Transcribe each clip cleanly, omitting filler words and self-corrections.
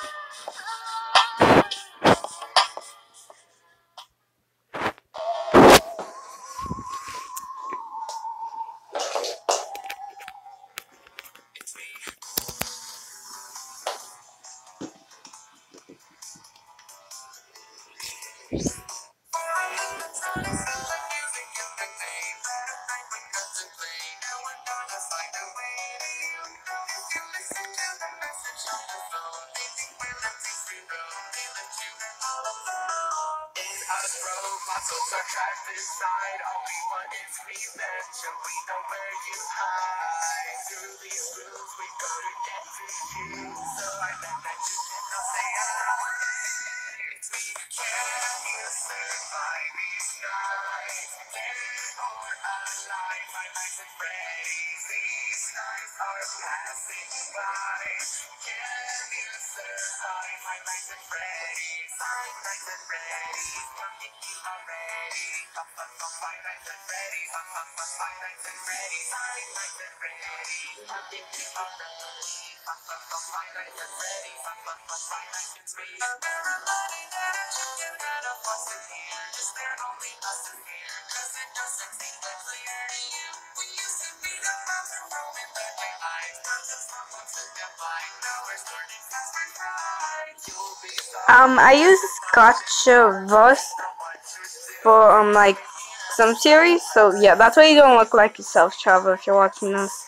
I use Scotch Voice for like some series, so yeah, that's why you don't look like yourself, Trevor, if you're watching this.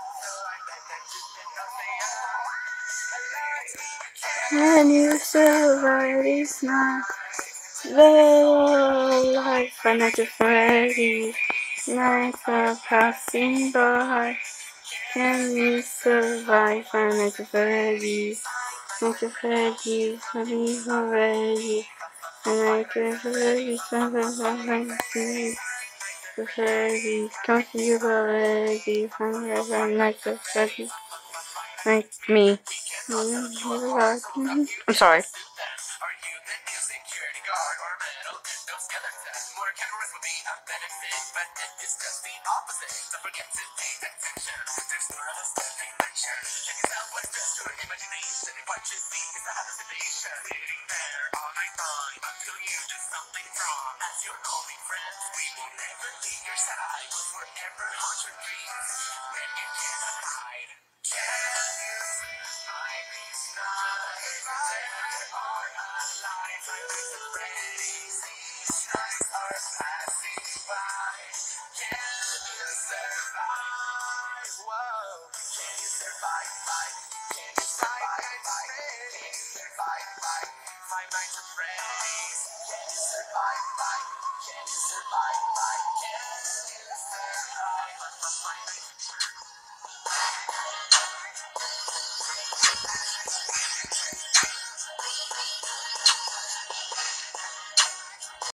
Can you survive these nights? Little life and not Freddy. Nights are passing by. Can you survive and not Freddy? Not Freddy, Freddy already. And I can Freddy, something the Freddy, come to you already. I'm like the Freddy, like me. I'm sorry.